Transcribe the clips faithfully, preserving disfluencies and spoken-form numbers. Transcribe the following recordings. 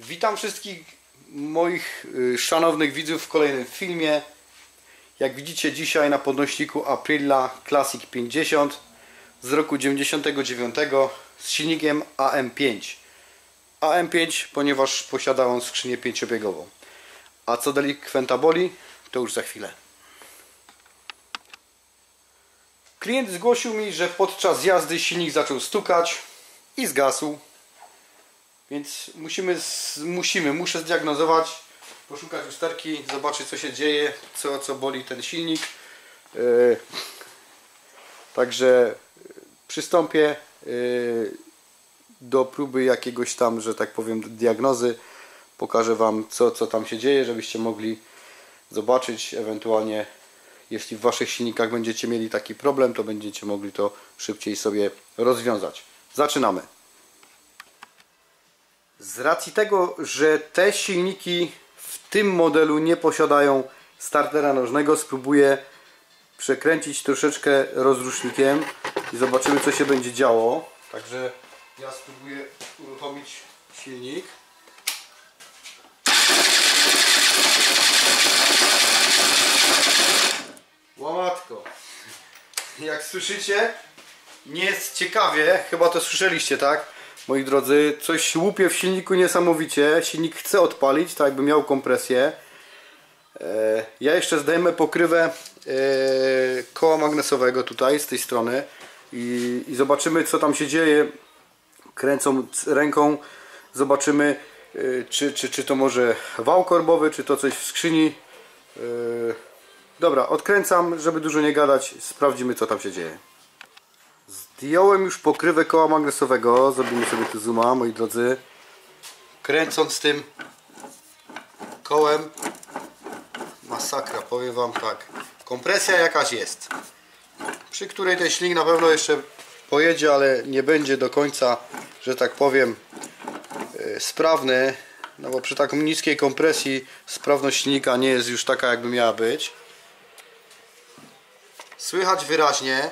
Witam wszystkich moich szanownych widzów w kolejnym filmie. Jak widzicie, dzisiaj na podnośniku Aprilia Classic pięćdziesiąt z roku dziewięćdziesiątego dziewiątego z silnikiem A M pięć. A M pięć, ponieważ posiada on skrzynię pięciobiegową. A co delikwenta boli, to już za chwilę. Klient zgłosił mi, że podczas jazdy silnik zaczął stukać i zgasł. Więc musimy, musimy, muszę zdiagnozować, poszukać usterki, zobaczyć co się dzieje, co, co boli ten silnik. Yy, także przystąpię yy, do próby jakiegoś tam, że tak powiem, diagnozy. Pokażę Wam co, co tam się dzieje, żebyście mogli zobaczyć, ewentualnie jeśli w Waszych silnikach będziecie mieli taki problem, to będziecie mogli to szybciej sobie rozwiązać. Zaczynamy. Z racji tego, że te silniki w tym modelu nie posiadają startera nożnego, spróbuję przekręcić troszeczkę rozrusznikiem i zobaczymy co się będzie działo. Także ja spróbuję uruchomić silnik. Łamatko. Jak słyszycie, nie jest ciekawie, chyba to słyszeliście, tak? Moi drodzy, coś łupie w silniku niesamowicie. Silnik chce odpalić, tak jakby miał kompresję. Ja jeszcze zdejmę pokrywę koła magnesowego tutaj, z tej strony i, i zobaczymy co tam się dzieje. Kręcąc ręką zobaczymy czy, czy, czy to może wał korbowy, czy to coś w skrzyni. Dobra, odkręcam, żeby dużo nie gadać. Sprawdzimy co tam się dzieje. Zdjąłem już pokrywę koła magnesowego. Zrobimy sobie tu zooma, moi drodzy. Kręcąc tym kołem, masakra, powiem Wam tak. Kompresja jakaś jest, przy której ten silnik na pewno jeszcze pojedzie, ale nie będzie do końca, że tak powiem, yy, sprawny. No bo przy tak niskiej kompresji sprawność silnika nie jest już taka jakby miała być. Słychać wyraźnie,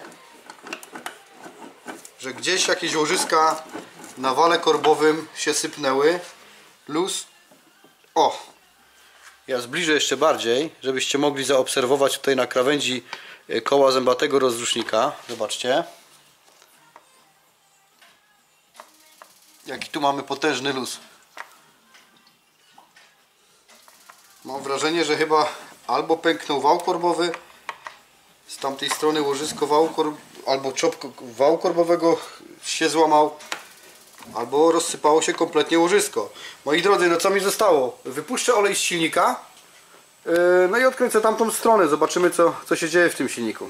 że gdzieś jakieś łożyska na wale korbowym się sypnęły. Luz. O! Ja zbliżę jeszcze bardziej, żebyście mogli zaobserwować tutaj na krawędzi koła zębatego rozrusznika. Zobaczcie. Jaki tu mamy potężny luz. Mam wrażenie, że chyba albo pęknął wał korbowy, z tamtej strony łożysko wału korbowego, albo czop wału korbowego się złamał, albo rozsypało się kompletnie łożysko. Moi drodzy, no co mi zostało? Wypuszczę olej z silnika, yy, no i odkręcę tamtą stronę. Zobaczymy co, co się dzieje w tym silniku.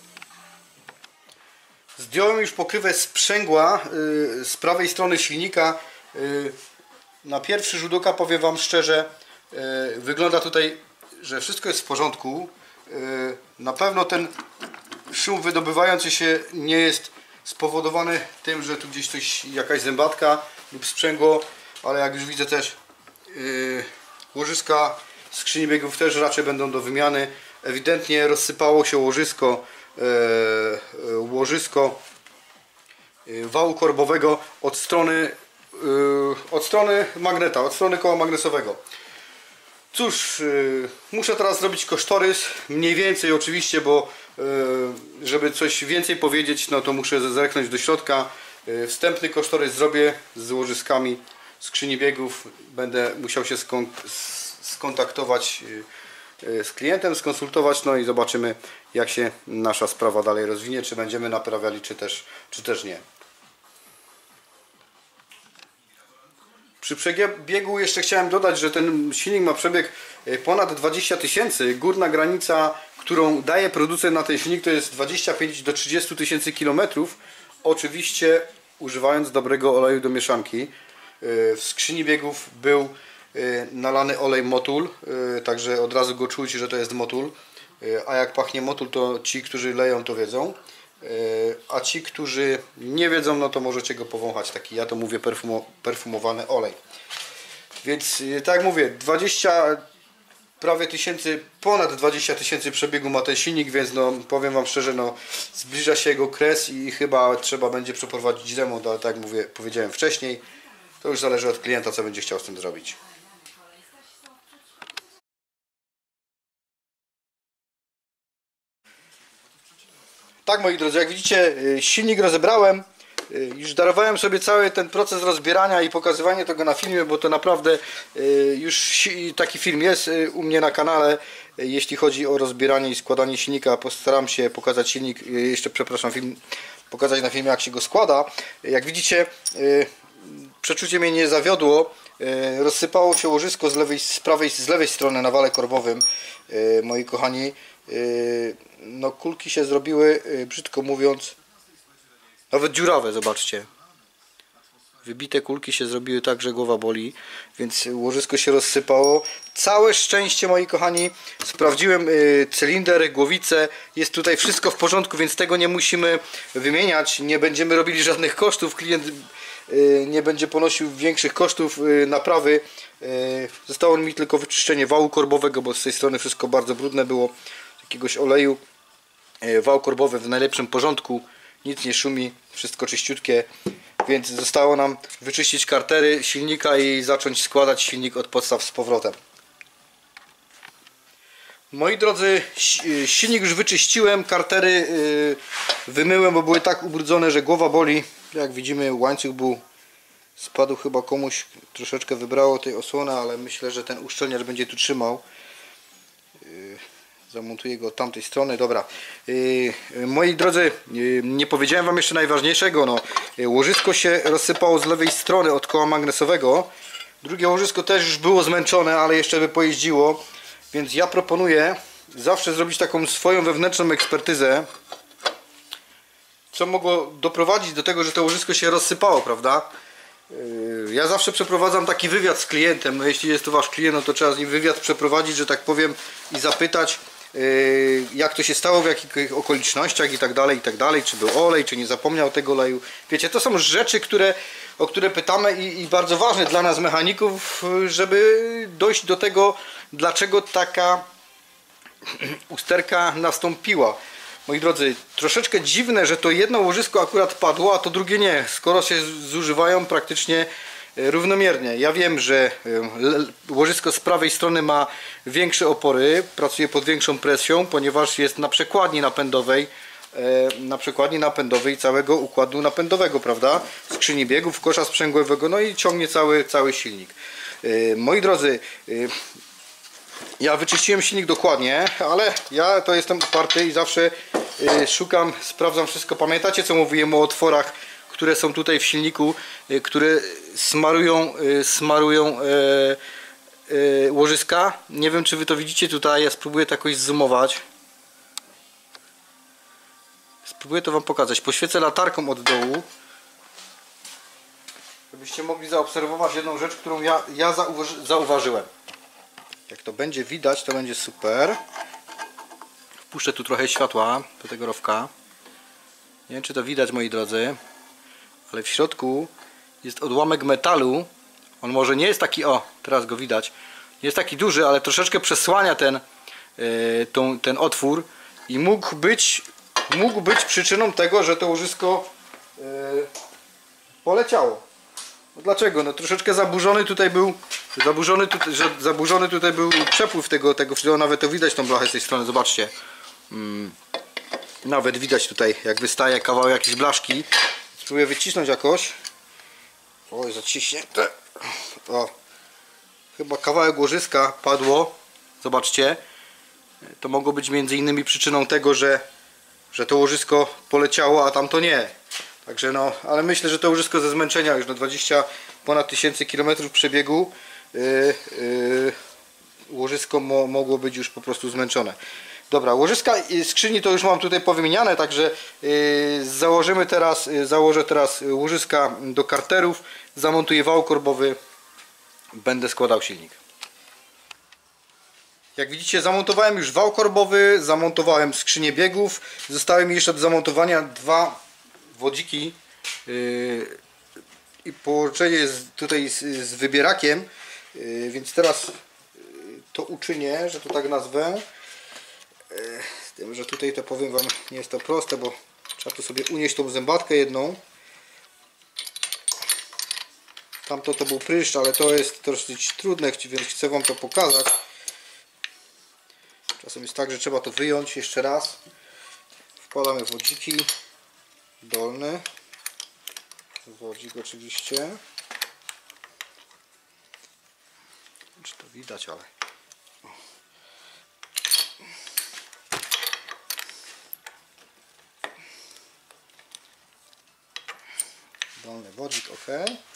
Zdjąłem już pokrywę sprzęgła yy, z prawej strony silnika. Yy, na pierwszy rzut oka powiem Wam szczerze, yy, wygląda tutaj, że wszystko jest w porządku. Yy, na pewno ten szum wydobywający się nie jest spowodowany tym, że tu gdzieś coś, jakaś zębatka lub sprzęgło, ale jak już widzę też yy, łożyska skrzyni biegów też raczej będą do wymiany. Ewidentnie rozsypało się łożysko yy, łożysko yy, wału korbowego od strony yy, od strony magneta, od strony koła magnesowego. Cóż, yy, muszę teraz zrobić kosztorys, mniej więcej oczywiście, bo yy, żeby coś więcej powiedzieć, no to muszę zerknąć do środka. Yy, wstępny kosztorys zrobię z łożyskami skrzyni biegów. Będę musiał się skon skontaktować yy, z klientem, skonsultować, no i zobaczymy jak się nasza sprawa dalej rozwinie, czy będziemy naprawiali, czy też, czy też nie. Przy przebiegu jeszcze chciałem dodać, że ten silnik ma przebieg ponad dwadzieścia tysięcy. Górna granica, którą daje producent na ten silnik, to jest dwadzieścia pięć do trzydziestu tysięcy kilometrów. Oczywiście używając dobrego oleju do mieszanki. W skrzyni biegów był nalany olej Motul, także od razu go czuć, że to jest Motul. A jak pachnie Motul, to ci, którzy leją, to wiedzą. A ci, którzy nie wiedzą, no to możecie go powąchać. Taki, ja to mówię, perfumo, perfumowany olej. Więc tak jak mówię, dwadzieścia prawie tysięcy, ponad dwadzieścia tysięcy przebiegu ma ten silnik, więc no powiem Wam szczerze, no zbliża się jego kres i chyba trzeba będzie przeprowadzić remont, ale tak jak mówię, powiedziałem wcześniej, To już zależy od klienta, co będzie chciał z tym zrobić. Tak, moi drodzy, jak widzicie, silnik rozebrałem. Już darowałem sobie cały ten proces rozbierania i pokazywanie tego na filmie, bo to naprawdę już taki film jest u mnie na kanale. Jeśli chodzi o rozbieranie i składanie silnika, postaram się pokazać silnik, jeszcze przepraszam, film, pokazać na filmie, jak się go składa. Jak widzicie, przeczucie mnie nie zawiodło. Rozsypało się łożysko z lewej, z prawej, z lewej strony na wale korbowym, moi kochani. No, kulki się zrobiły, brzydko mówiąc, nawet dziurawe, zobaczcie. Wybite kulki się zrobiły tak, że głowa boli, więc łożysko się rozsypało. Całe szczęście, moi kochani, sprawdziłem cylinder, głowicę, jest tutaj wszystko w porządku, więc tego nie musimy wymieniać, nie będziemy robili żadnych kosztów, klient nie będzie ponosił większych kosztów naprawy. Zostało mi tylko wyczyszczenie wału korbowego, bo z tej strony wszystko bardzo brudne było, jakiegoś oleju. Wał korbowy w najlepszym porządku, nic nie szumi, wszystko czyściutkie, więc zostało nam wyczyścić kartery silnika i zacząć składać silnik od podstaw z powrotem. Moi drodzy, silnik już wyczyściłem, kartery wymyłem, bo były tak ubrudzone, że głowa boli. Jak widzimy, łańcuch był, spadł chyba komuś, troszeczkę wybrało tej osłony, ale myślę, że ten uszczelniacz będzie tu trzymał. Zamontuję go od tamtej strony. Dobra, yy, moi drodzy, yy, nie powiedziałem wam jeszcze najważniejszego. No, yy, łożysko się rozsypało z lewej strony od koła magnesowego. Drugie łożysko też już było zmęczone, ale jeszcze by pojeździło. Więc ja proponuję zawsze zrobić taką swoją wewnętrzną ekspertyzę, co mogło doprowadzić do tego, że to łożysko się rozsypało, prawda? Yy, ja zawsze przeprowadzam taki wywiad z klientem. No, jeśli jest to wasz klient, no to trzeba z nim wywiad przeprowadzić, że tak powiem, i zapytać, jak to się stało, w jakich okolicznościach i tak dalej, i tak dalej, czy był olej, czy nie zapomniał tego oleju. Wiecie, to są rzeczy, które, o które pytamy i, i bardzo ważne dla nas mechaników, żeby dojść do tego, dlaczego taka usterka nastąpiła. Moi drodzy, troszeczkę dziwne, że to jedno łożysko akurat padło, a to drugie nie, skoro się zużywają praktycznie równomiernie. Ja wiem, że łożysko z prawej strony ma większe opory, pracuje pod większą presją, ponieważ jest na przekładni napędowej, na przekładni napędowej całego układu napędowego, prawda? Skrzyni biegów, kosza sprzęgłowego, no i ciągnie cały, cały silnik. Moi drodzy, ja wyczyściłem silnik dokładnie, ale ja to jestem uparty i zawsze szukam, sprawdzam wszystko. Pamiętacie, co mówiłem o otworach, które są tutaj w silniku, które smarują, smarują e, e, łożyska. Nie wiem, czy wy to widzicie tutaj. Ja spróbuję to jakoś zoomować. Spróbuję to wam pokazać. Poświecę latarką od dołu, żebyście mogli zaobserwować jedną rzecz, którą ja, ja zauważy, zauważyłem. Jak to będzie widać, to będzie super. Wpuszczę tu trochę światła do tego rowka. Nie wiem, czy to widać, moi drodzy, ale w środku jest odłamek metalu. On może nie jest taki, o, teraz go widać, nie jest taki duży, ale troszeczkę przesłania ten, yy, tą, ten otwór i mógł być, mógł być przyczyną tego, że to łożysko yy, poleciało. No dlaczego? No troszeczkę zaburzony tutaj był, zaburzony tutaj, że zaburzony tutaj był przepływ tego, tego wszystkiego. Nawet to widać, tą blachę z tej strony, zobaczcie. Hmm. Nawet widać tutaj, jak wystaje kawałek jakiejś blaszki. Spróbuję wycisnąć jakoś. Oj, zaciśnięte. O, chyba kawałek łożyska padło. Zobaczcie. To mogło być między innymi przyczyną tego, że, że to łożysko poleciało, a tamto nie. Także no, ale myślę, że to łożysko ze zmęczenia już na dwadzieścia ponad tysięcy kilometrów przebiegu yy, yy, łożysko mo, mogło być już po prostu zmęczone. Dobra, łożyska i skrzyni to już mam tutaj powymieniane, także yy, założymy teraz, yy, założę teraz łożyska do karterów, zamontuję wał korbowy, będę składał silnik. Jak widzicie, zamontowałem już wał korbowy, zamontowałem skrzynię biegów, zostały mi jeszcze do zamontowania dwa wodziki yy, i połączenie z, tutaj z, z wybierakiem, yy, więc teraz to uczynię, że to tak nazwę. Z tym, że tutaj to powiem wam, nie jest to proste, bo trzeba tu sobie unieść tą zębatkę jedną. Tamto to był pryszcz, ale to jest dosyć trudne, więc chcę Wam to pokazać. Czasem jest tak, że trzeba to wyjąć jeszcze raz. Wkładamy wodziki. Dolny. Wodzik oczywiście. Czy to widać, ale... Dolny wodzik, ok.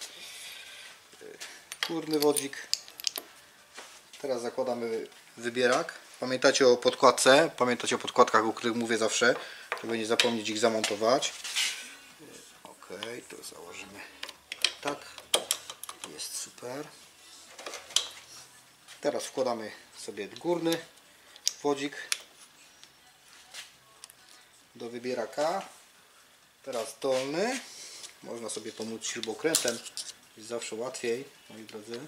Górny wodzik. Teraz zakładamy wybierak. Pamiętajcie o podkładce, pamiętajcie o podkładkach, o których mówię zawsze, żeby nie zapomnieć ich zamontować. Ok, to założymy tak. Jest super. Teraz wkładamy sobie górny wodzik do wybieraka. Teraz dolny. Można sobie pomóc śrubokrętem, jest zawsze łatwiej, moi drodzy.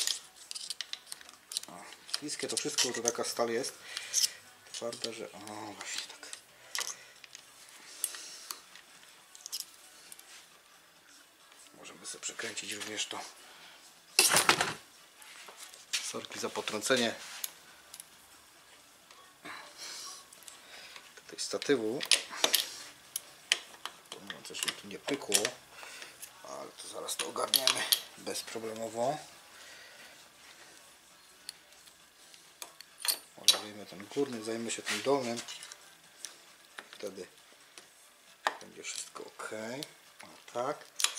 O, śliskie to wszystko, to taka stal jest twarda, że... O, właśnie tak. Możemy sobie przekręcić również to. Sorki za potrącenie tutaj statywu. Coś mi tu nie pykło, ale to zaraz to ogarniemy bezproblemowo. Olejemy ten górny, zajmę się tym dolnym. Wtedy będzie wszystko ok. O, tak.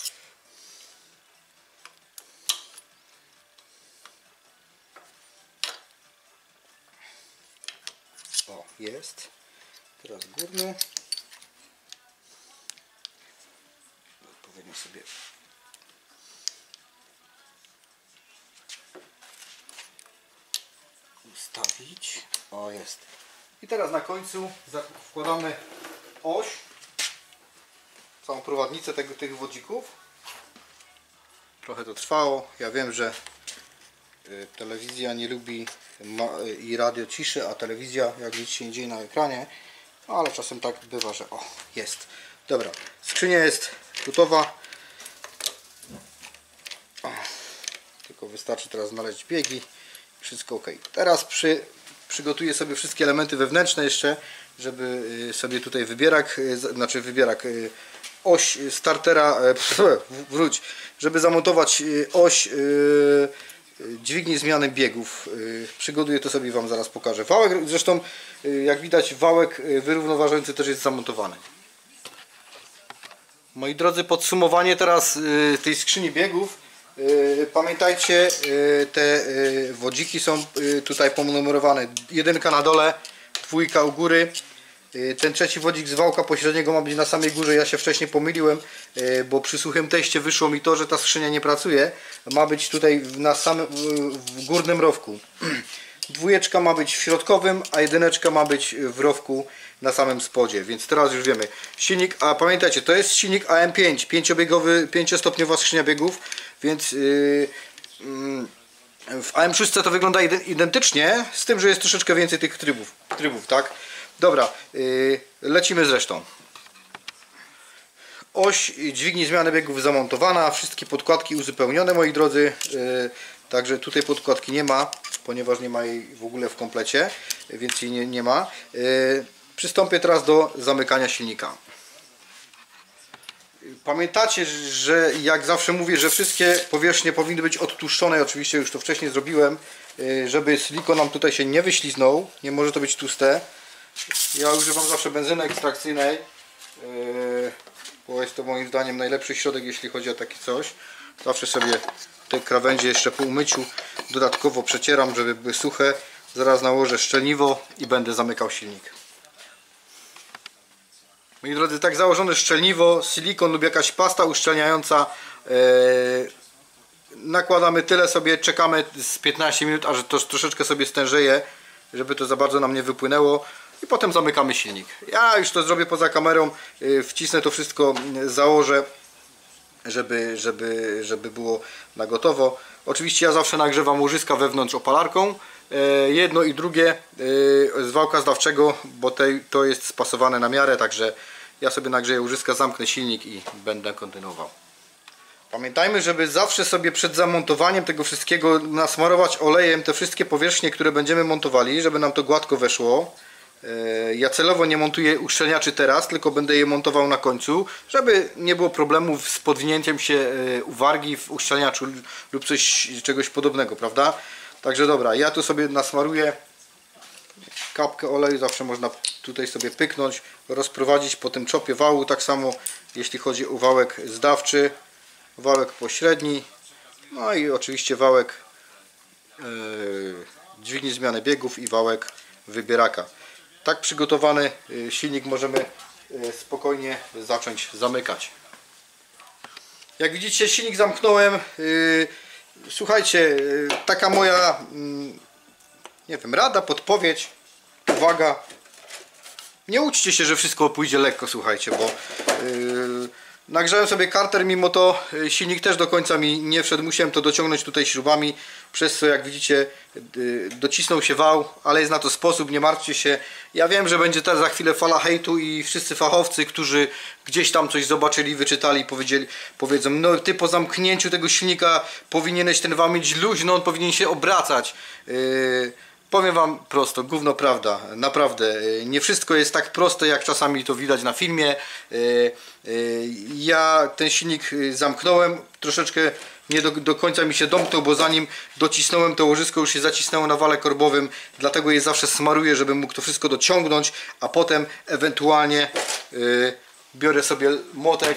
O, jest. Teraz górny. Odpowiednio sobie ustawić. O, jest. I teraz na końcu wkładamy oś, całą prowadnicę tego, tych wodzików. Trochę to trwało. Ja wiem, że y, telewizja nie lubi ma, y, i radio ciszy, a telewizja jak nic się nie dzieje na ekranie. No, ale czasem tak bywa, że o, jest. Dobra, skrzynia jest gotowa. O, tylko wystarczy teraz znaleźć biegi. Wszystko ok. Teraz przy, przygotuję sobie wszystkie elementy wewnętrzne jeszcze, żeby sobie tutaj wybierak, znaczy wybierak, oś startera, wróć, żeby zamontować oś dźwigni zmiany biegów. Przygotuję to sobie i Wam zaraz pokażę. Wałek, zresztą jak widać, wałek wyrównoważający też jest zamontowany. Moi drodzy, podsumowanie teraz tej skrzyni biegów. Pamiętajcie, te wodziki są tutaj ponumerowane. Jedynka na dole, dwójka u góry. Ten trzeci wodzik z wałka pośredniego ma być na samej górze. Ja się wcześniej pomyliłem, bo przy suchym teście wyszło mi to, że ta skrzynia nie pracuje. Ma być tutaj na samym, w górnym rowku. Dwójeczka ma być w środkowym, a jedyneczka ma być w rowku na samym spodzie, więc teraz już wiemy. Silnik, a pamiętajcie, to jest silnik A M pięć, pięciobiegowy, pięciostopniowa skrzynia biegów, więc yy, yy, w A M sześć to wygląda identycznie, z tym, że jest troszeczkę więcej tych trybów, trybów tak? Dobra, yy, lecimy z resztą. Oś dźwigni zmiany biegów zamontowana, wszystkie podkładki uzupełnione, moi drodzy. Yy, Także tutaj podkładki nie ma, ponieważ nie ma jej w ogóle w komplecie, więc jej nie, nie ma. Yy, przystąpię teraz do zamykania silnika. Pamiętacie, że jak zawsze mówię, że wszystkie powierzchnie powinny być odtłuszczone. Oczywiście już to wcześniej zrobiłem, yy, żeby silikon nam tutaj się nie wyśliznął. Nie może to być tłuste. Ja używam zawsze benzyny ekstrakcyjnej, yy, bo jest to moim zdaniem najlepszy środek, jeśli chodzi o takie coś. Zawsze sobie te krawędzie jeszcze po umyciu dodatkowo przecieram, żeby były suche. Zaraz nałożę szczelniwo i będę zamykał silnik. Moi drodzy, tak założone szczelniwo, silikon lub jakaś pasta uszczelniająca. Yy, nakładamy tyle sobie, czekamy z piętnaście minut, aż to troszeczkę sobie stężeje, żeby to za bardzo nam nie wypłynęło. I potem zamykamy silnik. Ja już to zrobię poza kamerą, yy, wcisnę to wszystko, yy, założę. Żeby, żeby, żeby było na gotowo. Oczywiście ja zawsze nagrzewam łożyska wewnątrz opalarką. Jedno i drugie z wałka zdawczego, bo te, to jest spasowane na miarę, także ja sobie nagrzeję łożyska, zamknę silnik i będę kontynuował. Pamiętajmy, żeby zawsze sobie przed zamontowaniem tego wszystkiego nasmarować olejem te wszystkie powierzchnie, które będziemy montowali, żeby nam to gładko weszło. Ja celowo nie montuję uszczelniaczy teraz, tylko będę je montował na końcu, żeby nie było problemów z podwinięciem się wargi w uszczelniaczu lub coś, czegoś podobnego, prawda? Także dobra, ja tu sobie nasmaruję kapkę oleju, zawsze można tutaj sobie pyknąć, rozprowadzić po tym czopie wału, tak samo jeśli chodzi o wałek zdawczy, wałek pośredni, no i oczywiście wałek yy, dźwigni zmiany biegów i wałek wybieraka. Tak przygotowany silnik możemy spokojnie zacząć zamykać. Jak widzicie, silnik zamknąłem. Słuchajcie, taka moja nie wiem, rada, podpowiedź, uwaga. Nie uczcie się, że wszystko pójdzie lekko, słuchajcie, bo yy, nagrzałem sobie karter, mimo to silnik też do końca mi nie wszedł, musiałem to dociągnąć tutaj śrubami, przez co jak widzicie yy, docisnął się wał, ale jest na to sposób, nie martwcie się. Ja wiem, że będzie teraz za chwilę fala hejtu i wszyscy fachowcy, którzy gdzieś tam coś zobaczyli, wyczytali, powiedzieli, powiedzą, no ty po zamknięciu tego silnika powinieneś ten wał mieć luźno, on powinien się obracać. Yy, Powiem wam prosto, gówno prawda, naprawdę, nie wszystko jest tak proste, jak czasami to widać na filmie. Ja ten silnik zamknąłem, troszeczkę nie do, do końca mi się domknął, bo zanim docisnąłem to łożysko, już się zacisnęło na wale korbowym, dlatego je zawsze smaruję, żebym mógł to wszystko dociągnąć, a potem ewentualnie biorę sobie młotek.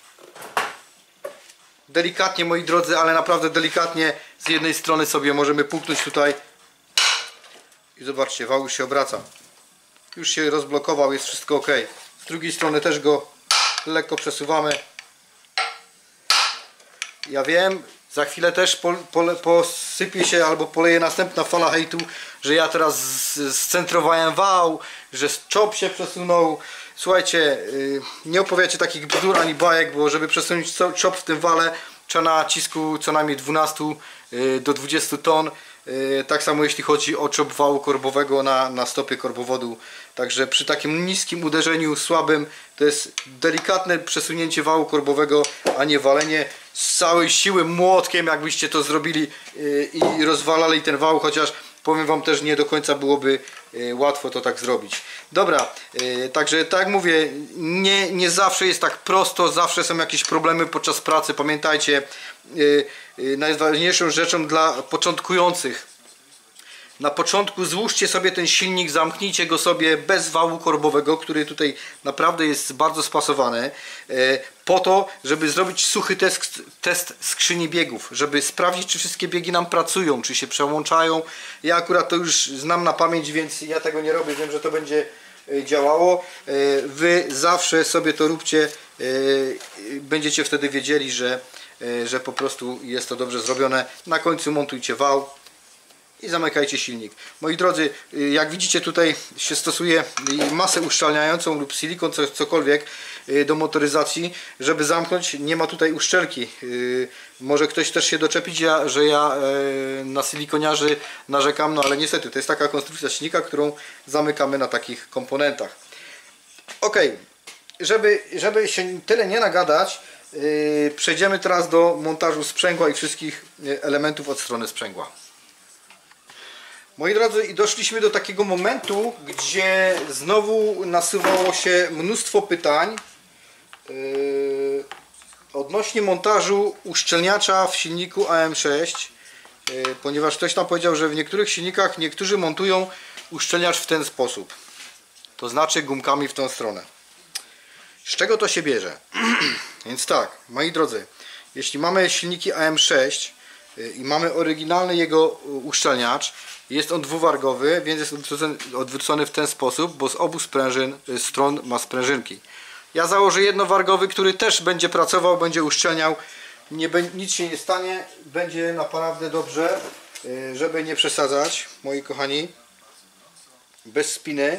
Delikatnie, moi drodzy, ale naprawdę delikatnie z jednej strony sobie możemy puknąć tutaj. I zobaczcie, wał już się obraca. Już się rozblokował, jest wszystko ok. Z drugiej strony też go lekko przesuwamy. Ja wiem, za chwilę też po, po, posypie się albo poleje następna fala hejtu, że ja teraz scentrowałem wał, że czop się przesunął. Słuchajcie, nie opowiadajcie takich bzdur ani bajek, bo żeby przesunąć czop w tym wale, trzeba nacisku co najmniej dwunastu do dwudziestu ton. Tak samo jeśli chodzi o czop wału korbowego na, na stopie korbowodu. Także przy takim niskim uderzeniu, słabym, to jest delikatne przesunięcie wału korbowego, a nie walenie z całej siły młotkiem, jakbyście to zrobili i rozwalali ten wał, chociaż powiem wam też, nie do końca byłoby łatwo to tak zrobić. Dobra, także tak jak mówię, nie, nie zawsze jest tak prosto, zawsze są jakieś problemy podczas pracy. Pamiętajcie, najważniejszą rzeczą dla początkujących, na początku złóżcie sobie ten silnik, zamknijcie go sobie bez wału korbowego, który tutaj naprawdę jest bardzo spasowany, po to, żeby zrobić suchy test, test skrzyni biegów, żeby sprawdzić, czy wszystkie biegi nam pracują, czy się przełączają. Ja akurat to już znam na pamięć, więc ja tego nie robię, wiem, że to będzie działało. Wy zawsze sobie to róbcie, będziecie wtedy wiedzieli, że, że po prostu jest to dobrze zrobione. Na końcu montujcie wał i zamykajcie silnik. Moi drodzy, jak widzicie, tutaj się stosuje masę uszczelniającą lub silikon, cokolwiek do motoryzacji, żeby zamknąć. Nie ma tutaj uszczelki. Może ktoś też się doczepić, że ja na silikoniarzy narzekam, no ale niestety to jest taka konstrukcja silnika, którą zamykamy na takich komponentach. Ok, żeby, żeby się tyle nie nagadać, przejdziemy teraz do montażu sprzęgła i wszystkich elementów od strony sprzęgła. Moi drodzy, i doszliśmy do takiego momentu, gdzie znowu nasuwało się mnóstwo pytań yy, odnośnie montażu uszczelniacza w silniku A M sześć, yy, ponieważ ktoś tam powiedział, że w niektórych silnikach niektórzy montują uszczelniacz w ten sposób, to znaczy gumkami w tą stronę. Z czego to się bierze? Więc tak, moi drodzy, jeśli mamy silniki A M sześć yy, i mamy oryginalny jego uszczelniacz, jest on dwuwargowy, więc jest odwrócony, odwrócony w ten sposób, bo z obu sprężyn, stron ma sprężynki. Ja założę jednowargowy, który też będzie pracował, będzie uszczelniał. Nie, nic się nie stanie, będzie naprawdę dobrze, żeby nie przesadzać, moi kochani. Bez spiny.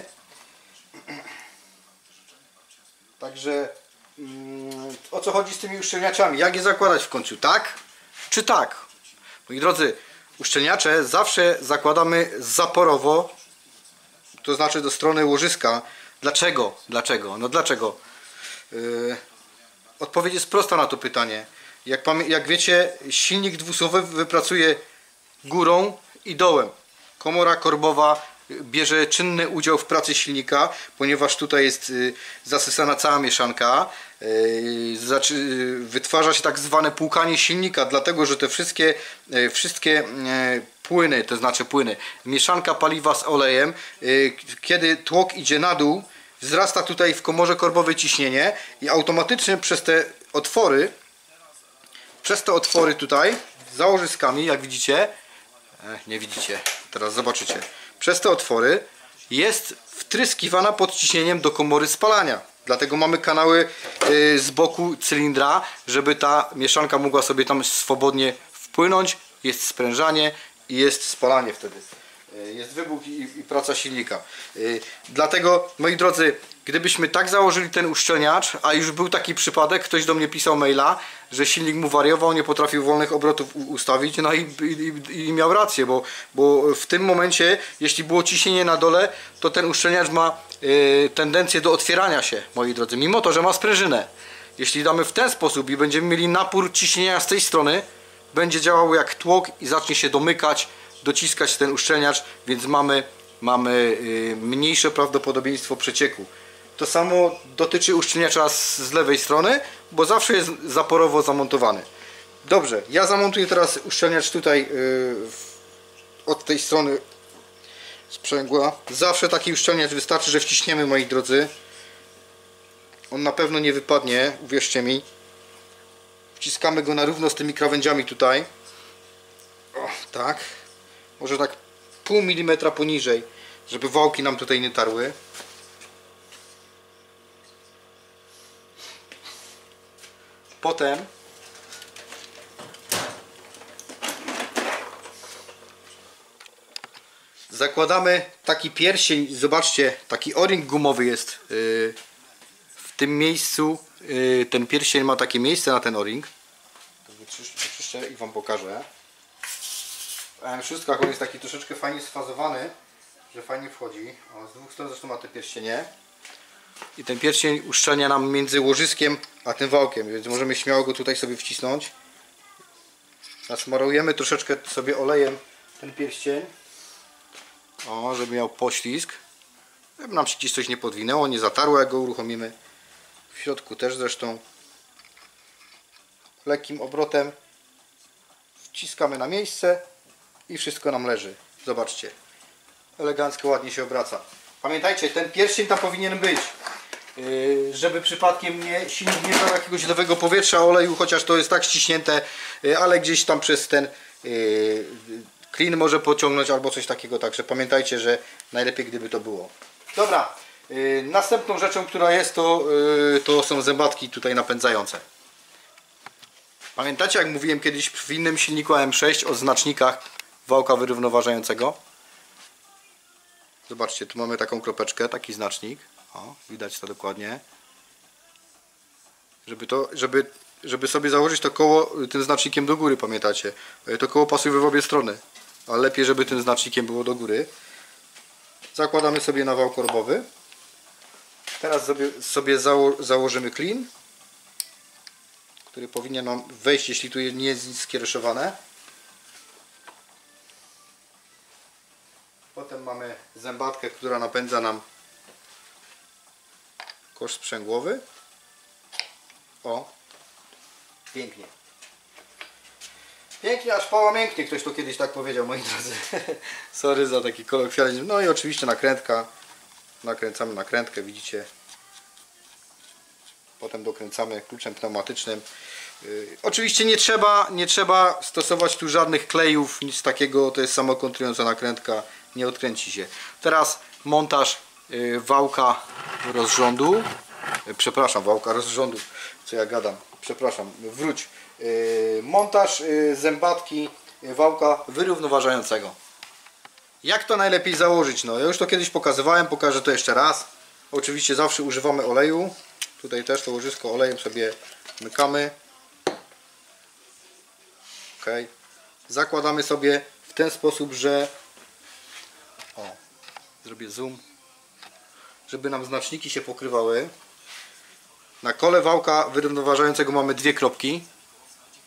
Także o co chodzi z tymi uszczelniaczami? Jak je zakładać w końcu? Tak czy tak? Moi drodzy, uszczelniacze zawsze zakładamy zaporowo, to znaczy do strony łożyska. Dlaczego? Dlaczego? No dlaczego? Yy, odpowiedź jest prosta na to pytanie. Jak, jak wiecie, silnik dwusuwowy wypracuje górą i dołem. Komora korbowa bierze czynny udział w pracy silnika, ponieważ tutaj jest zasysana cała mieszanka. Wytwarza się tak zwane płukanie silnika, dlatego że te wszystkie, wszystkie płyny, to znaczy płyny, mieszanka paliwa z olejem, kiedy tłok idzie na dół, wzrasta tutaj w komorze korbowej ciśnienie i automatycznie przez te otwory, przez te otwory tutaj, założyskami, jak widzicie, nie widzicie, teraz zobaczycie, przez te otwory jest wtryskiwana pod ciśnieniem do komory spalania. Dlatego mamy kanały z boku cylindra, żeby ta mieszanka mogła sobie tam swobodnie wpłynąć. Jest sprężanie i jest spalanie wtedy. Jest wybuch i, i praca silnika. Dlatego, moi drodzy, gdybyśmy tak założyli ten uszczelniacz, a już był taki przypadek, ktoś do mnie pisał maila, że silnik mu wariował, nie potrafił wolnych obrotów ustawić, no i, i, i miał rację, bo, bo w tym momencie, jeśli było ciśnienie na dole, to ten uszczelniacz ma y, tendencję do otwierania się, moi drodzy, mimo to, że ma sprężynę. Jeśli damy w ten sposób i będziemy mieli napór ciśnienia z tej strony, będzie działał jak tłok i zacznie się domykać, dociskać ten uszczelniacz, więc mamy, mamy y, mniejsze prawdopodobieństwo przecieku. To samo dotyczy uszczelniacza z, z lewej strony, bo zawsze jest zaporowo zamontowany. Dobrze, ja zamontuję teraz uszczelniacz tutaj yy, w, od tej strony sprzęgła. Zawsze taki uszczelniacz wystarczy, że wciśniemy, moi drodzy. On na pewno nie wypadnie, uwierzcie mi. Wciskamy go na równo z tymi krawędziami tutaj. O, tak. Może tak pół milimetra poniżej, żeby wałki nam tutaj nie tarły. Potem zakładamy taki pierścień, zobaczcie, taki o-ring gumowy jest yy, w tym miejscu. Yy, ten pierścień ma takie miejsce na ten o-ring. Wyczyszczę i wam pokażę. W A M sześć on jest taki troszeczkę fajnie sfazowany, że fajnie wchodzi. O, z dwóch stron zresztą ma te pierścienie. I ten pierścień uszczelnia nam między łożyskiem a tym wałkiem, więc możemy śmiało go tutaj sobie wcisnąć. Nasmarujemy troszeczkę sobie olejem ten pierścień, o, żeby miał poślizg, żeby nam się gdzieś coś nie podwinęło, nie zatarło, jak go uruchomimy. W środku też zresztą. Lekkim obrotem wciskamy na miejsce i wszystko nam leży. Zobaczcie, elegancko, ładnie się obraca. Pamiętajcie, ten pierścień tam powinien być, żeby przypadkiem nie, silnik nie brał jakiegoś lewego powietrza, oleju, chociaż to jest tak ściśnięte, ale gdzieś tam przez ten klin może pociągnąć albo coś takiego, także pamiętajcie, że najlepiej gdyby to było. Dobra, następną rzeczą, która jest, to, to są zębatki tutaj napędzające. Pamiętacie, jak mówiłem kiedyś w innym silniku A M sześć o znacznikach wałka wyrównoważającego? Zobaczcie, tu mamy taką kropeczkę, taki znacznik. O, widać to dokładnie. Żeby, to, żeby, żeby sobie założyć to koło tym znacznikiem do góry, pamiętacie? To koło pasuje w obie strony, ale lepiej, żeby tym znacznikiem było do góry. Zakładamy sobie na wał korbowy. Teraz sobie, sobie zało, założymy klin, który powinien nam wejść, jeśli tu nie jest nic skiereszowane. Potem mamy zębatkę, która napędza nam kosz sprzęgłowy. O, pięknie. Pięknie, aż pała mięknie, ktoś to kiedyś tak powiedział, moi drodzy. Sorry za taki kolokwializm. No i oczywiście nakrętka. Nakręcamy nakrętkę, widzicie. Potem dokręcamy kluczem pneumatycznym. Yy, oczywiście nie trzeba, nie trzeba stosować tu żadnych klejów, nic takiego, to jest samokontrująca nakrętka, nie odkręci się. Teraz montaż yy, wałka rozrządu, yy, przepraszam, wałka rozrządu, co ja gadam, przepraszam, wróć. Yy, montaż yy, zębatki yy, wałka wyrównoważającego. Jak to najlepiej założyć? No, ja już to kiedyś pokazywałem, pokażę to jeszcze raz. Oczywiście zawsze używamy oleju. Tutaj też to łożysko olejem sobie mykamy. Ok. Zakładamy sobie w ten sposób, że o, zrobię zoom, żeby nam znaczniki się pokrywały. Na kole wałka wyrównoważającego mamy dwie kropki.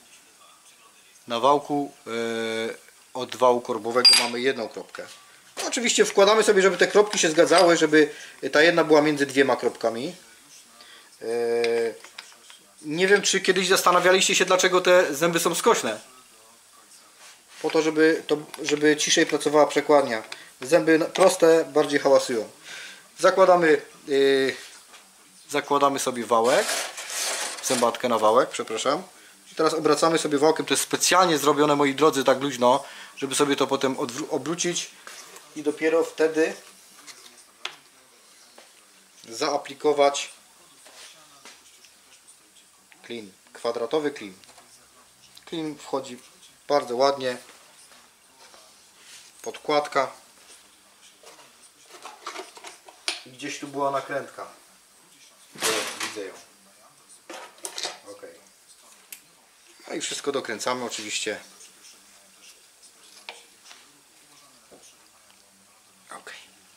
Na wałku yy, od wału korbowego mamy jedną kropkę. No, oczywiście wkładamy sobie, żeby te kropki się zgadzały, żeby ta jedna była między dwiema kropkami. Yy, nie wiem, czy kiedyś zastanawialiście się, dlaczego te zęby są skośne. Po to, żeby, to, żeby ciszej pracowała przekładnia. Zęby proste bardziej hałasują. Zakładamy, yy, zakładamy sobie wałek. Zębatkę na wałek, przepraszam. I teraz obracamy sobie wałkiem. To jest specjalnie zrobione, moi drodzy, tak luźno, żeby sobie to potem obrócić i dopiero wtedy zaaplikować klin, kwadratowy klin. Klin wchodzi bardzo ładnie. Podkładka. Gdzieś tu była nakrętka. Widzę ją. Ok. No i wszystko dokręcamy oczywiście. Ok.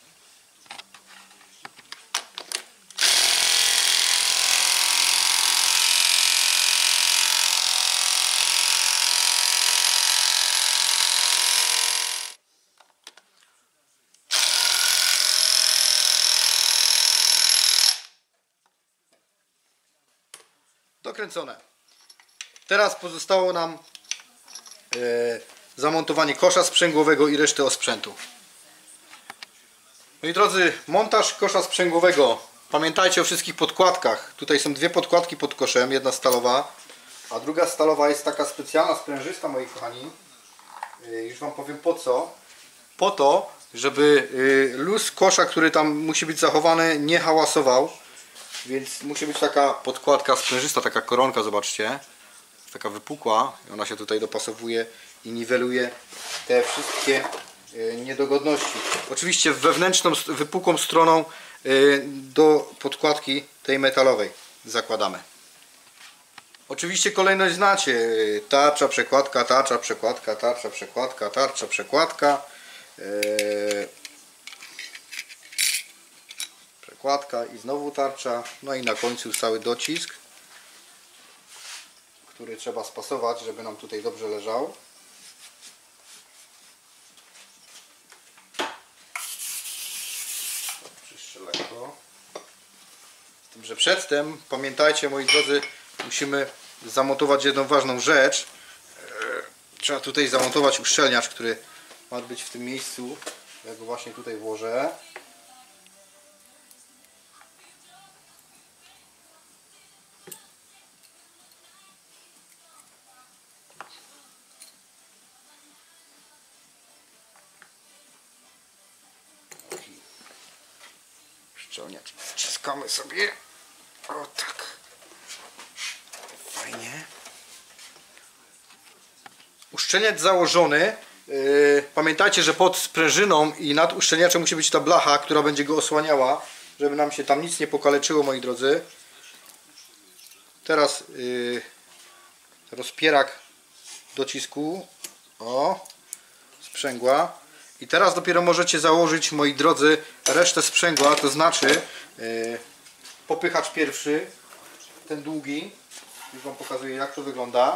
Dokręcone. Teraz pozostało nam e, zamontowanie kosza sprzęgłowego i reszty osprzętu. Moi drodzy, montaż kosza sprzęgłowego. Pamiętajcie o wszystkich podkładkach. Tutaj są dwie podkładki pod koszem, jedna stalowa, a druga stalowa jest taka specjalna, sprężysta, moi kochani. E, już Wam powiem po co. Po to, żeby e, luz kosza, który tam musi być zachowany, nie hałasował. Więc musi być taka podkładka sprężysta, taka koronka, zobaczcie. Taka wypukła i ona się tutaj dopasowuje i niweluje te wszystkie niedogodności. Oczywiście wewnętrzną, wypukłą stroną do podkładki tej metalowej zakładamy. Oczywiście kolejność znacie. Tarcza, przekładka, tarcza, przekładka, tarcza, przekładka, tarcza, przekładka. Przekładka i znowu tarcza. No i na końcu cały docisk, który trzeba spasować, żeby nam tutaj dobrze leżał. Przyszczę lekko. Z tym, że przedtem, pamiętajcie, moi drodzy, musimy zamontować jedną ważną rzecz. Trzeba tutaj zamontować uszczelniacz, który ma być w tym miejscu. Ja go właśnie tutaj włożę. Uszczelniacz wciskamy sobie. O tak. Fajnie. Uszczelniacz założony. Yy, pamiętajcie, że pod sprężyną i nad uszczelniaczem musi być ta blacha, która będzie go osłaniała, żeby nam się tam nic nie pokaleczyło, moi drodzy. Teraz yy, rozpierak docisku. O, sprzęgła. I teraz dopiero możecie założyć, moi drodzy, resztę sprzęgła, to znaczy yy, popychacz pierwszy, ten długi. Już Wam pokazuję, jak to wygląda.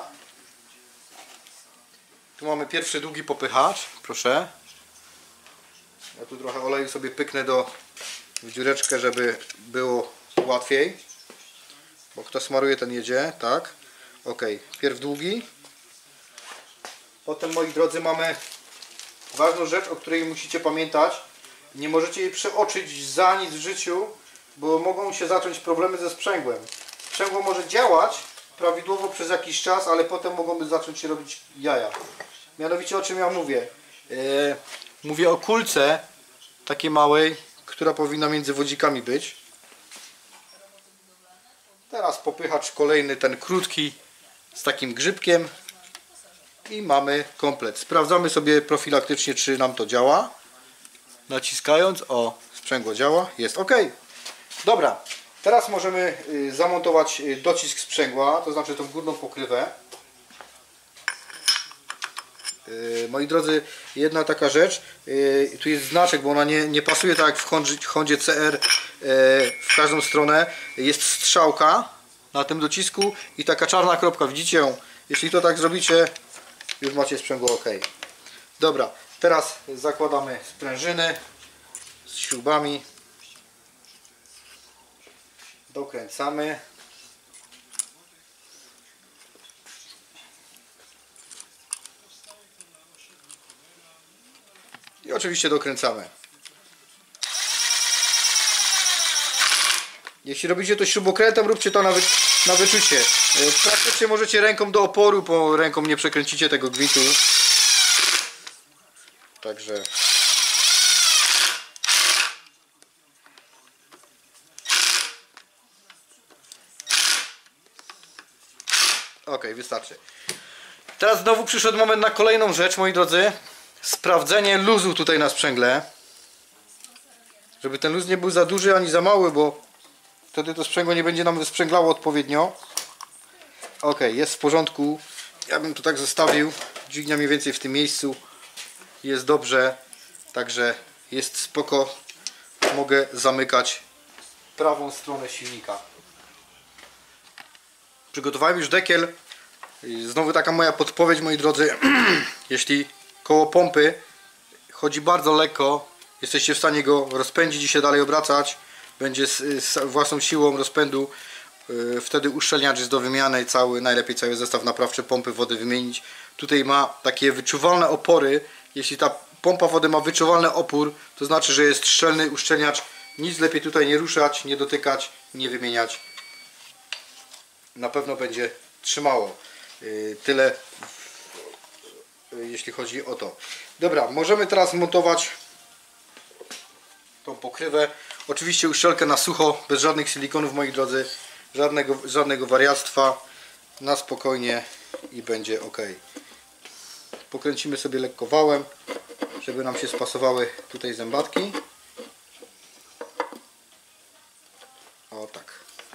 Tu mamy pierwszy długi popychacz, proszę. Ja tu trochę oleju sobie pyknę do, w dziureczkę, żeby było łatwiej. Bo kto smaruje, ten jedzie, tak. Ok, pierw długi. Potem, moi drodzy, mamy ważną rzecz, o której musicie pamiętać. Nie możecie jej przeoczyć za nic w życiu, bo mogą się zacząć problemy ze sprzęgłem. Sprzęgło może działać prawidłowo przez jakiś czas, ale potem mogą zacząć się robić jaja. Mianowicie o czym ja mówię? Yy, mówię o kulce takiej małej, która powinna między wodzikami być. Teraz popychacz kolejny, ten krótki z takim grzybkiem. I mamy komplet. Sprawdzamy sobie profilaktycznie, czy nam to działa. Naciskając, o, sprzęgło działa, jest ok. Dobra, teraz możemy zamontować docisk sprzęgła, to znaczy tą górną pokrywę. Moi drodzy, jedna taka rzecz, tu jest znaczek, bo ona nie, nie pasuje tak jak w Hondzie, Hondzie C R w każdą stronę. Jest strzałka na tym docisku i taka czarna kropka, widzicie ją? Jeśli to tak zrobicie, już macie sprzęgło ok. Dobra, teraz zakładamy sprężyny z śrubami. Dokręcamy. I oczywiście dokręcamy. Jeśli robicie to śrubokrętem, róbcie to na, wy, na wyczucie. Praktycznie możecie ręką do oporu, bo ręką nie przekręcicie tego gwitu. Także... Ok, wystarczy. Teraz znowu przyszedł moment na kolejną rzecz, moi drodzy. Sprawdzenie luzu tutaj na sprzęgle. Żeby ten luz nie był za duży ani za mały, bo wtedy to sprzęgło nie będzie nam wysprzęglało odpowiednio. Ok, jest w porządku. Ja bym to tak zostawił. Dźwignia mniej więcej w tym miejscu. Jest dobrze. Także jest spoko. Mogę zamykać prawą stronę silnika. Przygotowałem już dekiel. Znowu taka moja podpowiedź, moi drodzy. Jeśli koło pompy chodzi bardzo lekko, jesteście w stanie go rozpędzić i się dalej obracać, będzie z, z własną siłą rozpędu, yy, wtedy uszczelniacz jest do wymiany cały, najlepiej cały zestaw naprawczy pompy wody wymienić. Tutaj ma takie wyczuwalne opory. Jeśli ta pompa wody ma wyczuwalny opór, to znaczy, że jest szczelny uszczelniacz. Nic lepiej tutaj nie ruszać, nie dotykać, nie wymieniać. Na pewno będzie trzymało. Yy, tyle yy, jeśli chodzi o to. Dobra, możemy teraz montować tą pokrywę. Oczywiście uszczelkę na sucho, bez żadnych silikonów, moi drodzy, żadnego, żadnego wariactwa, na spokojnie i będzie ok. Pokręcimy sobie lekko wałem, żeby nam się spasowały tutaj zębatki. O tak.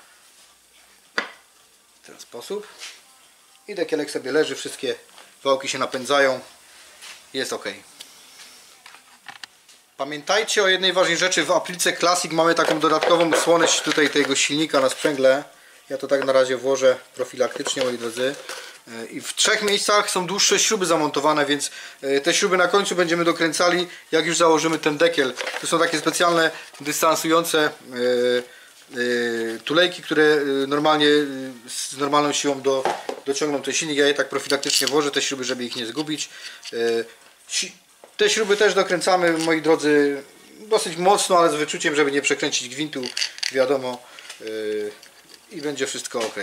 W ten sposób. I dekielek sobie leży, wszystkie wałki się napędzają. Jest ok. Pamiętajcie o jednej ważnej rzeczy. W Aplice Classic mamy taką dodatkową osłonę tutaj tego silnika na sprzęgle. Ja to tak na razie włożę profilaktycznie, moi drodzy. I w trzech miejscach są dłuższe śruby zamontowane, więc te śruby na końcu będziemy dokręcali, jak już założymy ten dekiel. To są takie specjalne dystansujące tulejki, które normalnie z normalną siłą do, dociągną ten silnik. Ja je tak profilaktycznie włożę, te śruby, żeby ich nie zgubić. Te śruby też dokręcamy, moi drodzy, dosyć mocno, ale z wyczuciem, żeby nie przekręcić gwintu, wiadomo, i będzie wszystko ok.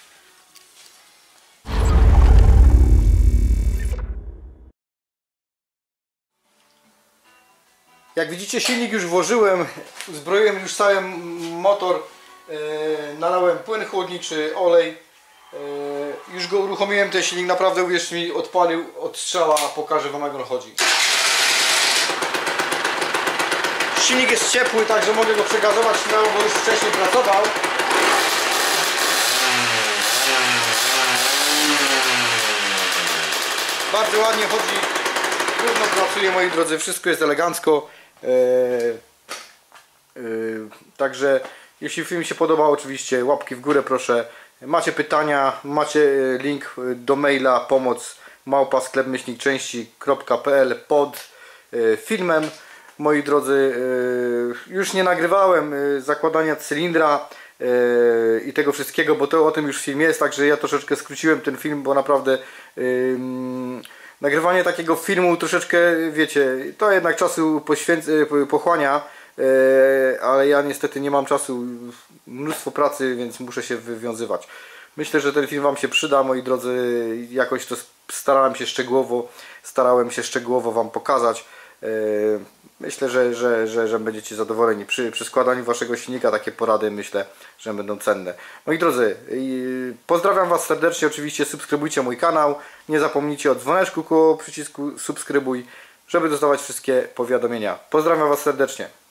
Jak widzicie, silnik już włożyłem, uzbroiłem już cały motor, nalałem płyn chłodniczy, olej, już go uruchomiłem, ten silnik naprawdę, uwierzcie mi, odpalił od strzała, pokażę wam, jak on chodzi. Silnik jest ciepły, także mogę go przegazować śmiało, bo już wcześniej pracował. Bardzo ładnie chodzi, trudno pracuje, moi drodzy, wszystko jest elegancko. Eee, eee, także jeśli film się podobał, oczywiście łapki w górę proszę. Macie pytania, macie link do maila pomoc małpa sklep myślnik części kropka p l pod filmem. Moi drodzy, już nie nagrywałem zakładania cylindra i tego wszystkiego, bo to o tym już film jest, także ja troszeczkę skróciłem ten film, bo naprawdę nagrywanie takiego filmu troszeczkę, wiecie, to jednak czasu poświęca, pochłania, ale ja niestety nie mam czasu, mnóstwo pracy, więc muszę się wywiązywać. Myślę, że ten film wam się przyda, moi drodzy, jakoś to starałem się szczegółowo, starałem się szczegółowo wam pokazać. Myślę, że, że, że, że będziecie zadowoleni. Przy, przy składaniu waszego silnika takie porady, myślę, że będą cenne. Moi drodzy, pozdrawiam was serdecznie, oczywiście subskrybujcie mój kanał. Nie zapomnijcie o dzwoneczku koło przycisku subskrybuj, żeby dostawać wszystkie powiadomienia. Pozdrawiam was serdecznie.